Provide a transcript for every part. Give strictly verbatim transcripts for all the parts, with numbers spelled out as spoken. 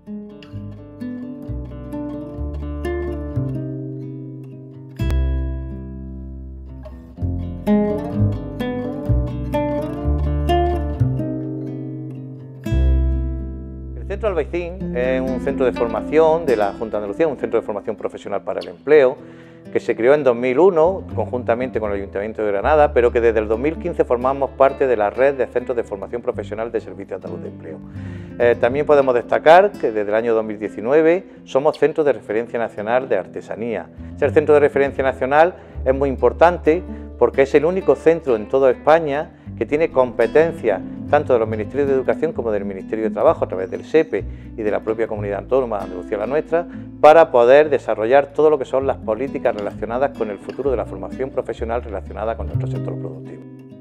El Centro Albaicín es un centro de formación de la Junta de Andalucía, un centro de formación profesional para el empleo, que se creó en dos mil uno conjuntamente con el Ayuntamiento de Granada, pero que desde el dos mil quince formamos parte de la red de centros de formación profesional de Servicio Andaluz de Empleo. Eh, también podemos destacar que desde el año dos mil diecinueve somos centro de referencia nacional de artesanía. Ser centro de referencia nacional es muy importante porque es el único centro en toda España que tiene competencias tanto de los Ministerios de Educación como del Ministerio de Trabajo a través del S E P E y de la propia Comunidad Autónoma de Andalucía la nuestra, para poder desarrollar todo lo que son las políticas relacionadas con el futuro de la formación profesional relacionada con nuestro sector productivo.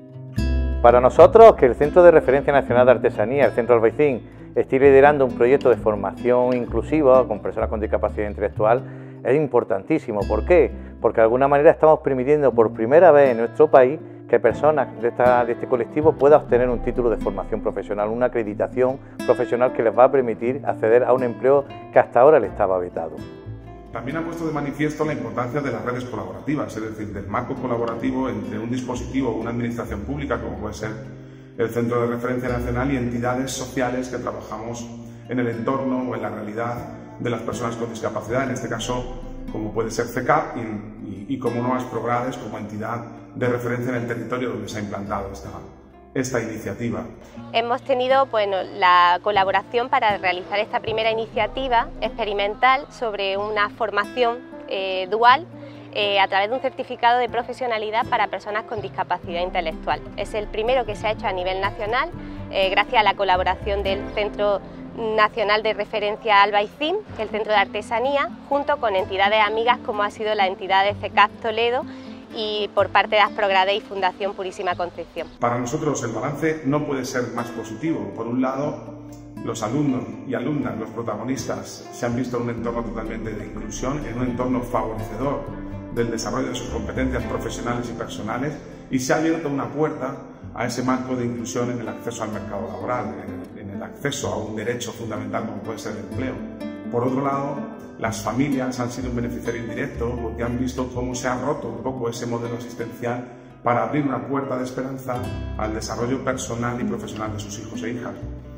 Para nosotros, que el Centro de Referencia Nacional de Artesanía, el Centro Albaicín, esté liderando un proyecto de formación inclusiva con personas con discapacidad intelectual, es importantísimo. ¿Por qué? Porque de alguna manera estamos permitiendo por primera vez en nuestro país que personas de, esta, de este colectivo puedan obtener un título de formación profesional, una acreditación profesional que les va a permitir acceder a un empleo que hasta ahora le estaba vetado. También ha puesto de manifiesto la importancia de las redes colaborativas, es decir, del marco colaborativo entre un dispositivo o una administración pública, como puede ser el Centro de Referencia Nacional, y entidades sociales que trabajamos en el entorno o en la realidad de las personas con discapacidad, en este caso como puede ser C E C A P y, y, y como no Asprogrades, como entidad de referencia en el territorio donde se ha implantado esta, esta iniciativa. Hemos tenido bueno, la colaboración para realizar esta primera iniciativa experimental sobre una formación eh, dual eh, a través de un certificado de profesionalidad para personas con discapacidad intelectual. Es el primero que se ha hecho a nivel nacional eh, gracias a la colaboración del Centro Nacional de Referencia Albaicín, el Centro de Artesanía, junto con entidades amigas como ha sido la entidad de C E C A P Toledo y por parte de Asprogrades y Fundación Purísima Concepción. Para nosotros el balance no puede ser más positivo. Por un lado, los alumnos y alumnas, los protagonistas, se han visto en un entorno totalmente de inclusión, en un entorno favorecedor del desarrollo de sus competencias profesionales y personales, y se ha abierto una puerta a ese marco de inclusión en el acceso al mercado laboral, en, en el acceso a un derecho fundamental como puede ser el empleo. Por otro lado, las familias han sido un beneficiario indirecto porque han visto cómo se ha roto un poco ese modelo asistencial para abrir una puerta de esperanza al desarrollo personal y profesional de sus hijos e hijas.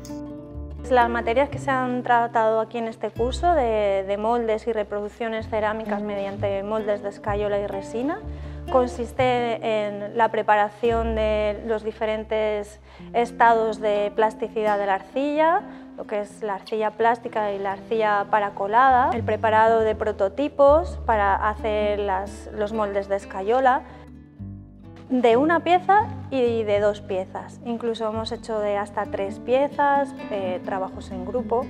Las materias que se han tratado aquí en este curso de, de moldes y reproducciones cerámicas mediante moldes de escayola y resina consiste en la preparación de los diferentes estados de plasticidad de la arcilla, lo que es la arcilla plástica y la arcilla paracolada, el preparado de prototipos para hacer las, los moldes de escayola, de una pieza y de dos piezas. Incluso hemos hecho de hasta tres piezas, eh, trabajos en grupo.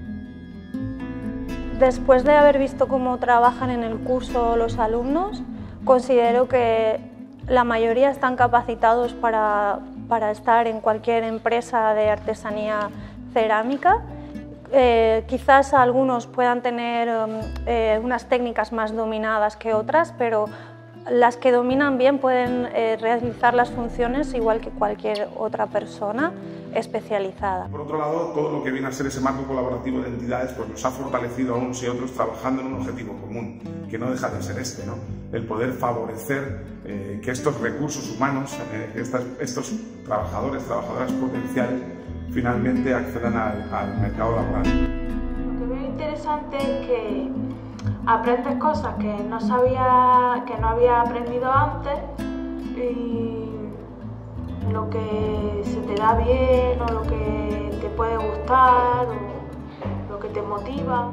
Después de haber visto cómo trabajan en el curso los alumnos, considero que la mayoría están capacitados para, para estar en cualquier empresa de artesanía cerámica. Eh, quizás algunos puedan tener eh, unas técnicas más dominadas que otras, pero las que dominan bien pueden eh, realizar las funciones igual que cualquier otra persona especializada. Por otro lado, todo lo que viene a ser ese marco colaborativo de entidades pues nos ha fortalecido a unos y otros trabajando en un objetivo común, que no deja de ser este, ¿no? El poder favorecer eh, que estos recursos humanos, eh, estas, estos trabajadores, trabajadoras potenciales, finalmente accedan al, al mercado laboral. Lo que veo interesante es que aprendes cosas que no sabía, que no había aprendido antes, y lo que se te da bien o lo que te puede gustar o lo que te motiva.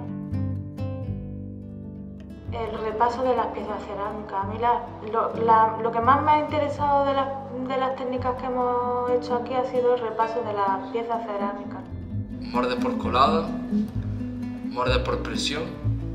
El repaso de las piezas cerámicas. A mí la, lo, la, lo que más me ha interesado de, la, de las técnicas que hemos hecho aquí ha sido el repaso de las piezas cerámicas. Morde por colada, morde por presión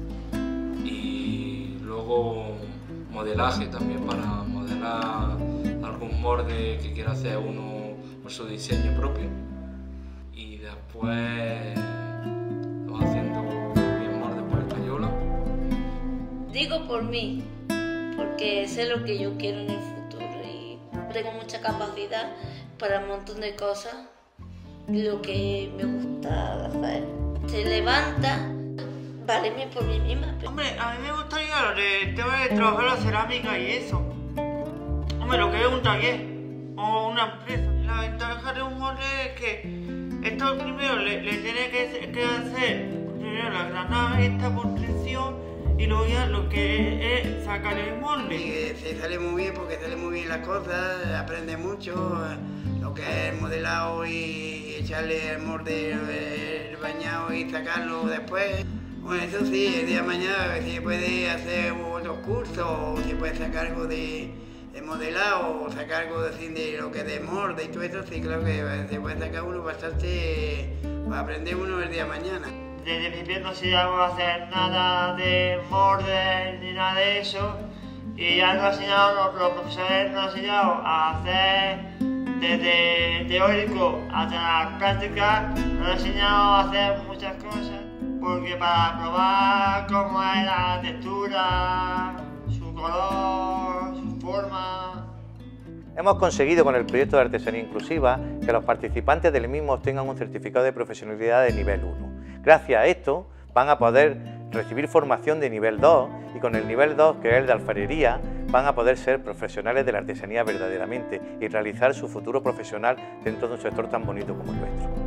y luego modelaje también para modelar algún morde que quiera hacer uno por su diseño propio, y después va haciendo bien morde por escayola. Digo por mí, porque sé lo que yo quiero en el futuro y tengo mucha capacidad para un montón de cosas, lo que me gusta hacer. se levanta, valerme por mí misma. Hombre, a mí me gustaría lo del tema de trabajar la cerámica y eso. Hombre, lo que es un taller o una empresa. La ventaja de un molde es que esto primero le, le tiene que, que hacer primero la granada, esta construcción, y luego ya lo que es sacar el molde. Y se sale muy bien porque sale muy bien las cosas, aprende mucho lo que es el modelado y echarle el molde, el bañado y sacarlo después. Bueno, eso sí, el día de mañana se puede hacer otros cursos, o se puede sacar algo de, de modelado, o sacar algo de, de lo que es de molde y todo eso, sí, creo que se puede sacar uno bastante para aprender uno el día de mañana. Desde el principio no se llegó a hacer nada de molde ni nada de eso, y ya nos han enseñado, los, los profesores nos han enseñado a hacer desde teórico hasta la práctica, nos han enseñado a hacer muchas cosas. Porque para probar cómo es la textura, su color, su forma... Hemos conseguido con el proyecto de artesanía inclusiva que los participantes del mismo obtengan un certificado de profesionalidad de nivel uno. Gracias a esto van a poder recibir formación de nivel dos y con el nivel dos, que es el de alfarería, van a poder ser profesionales de la artesanía verdaderamente y realizar su futuro profesional dentro de un sector tan bonito como el nuestro.